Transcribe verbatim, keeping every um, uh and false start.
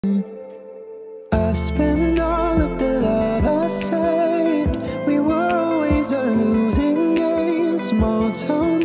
I've spent all of the love I saved. We were always a losing game. Small town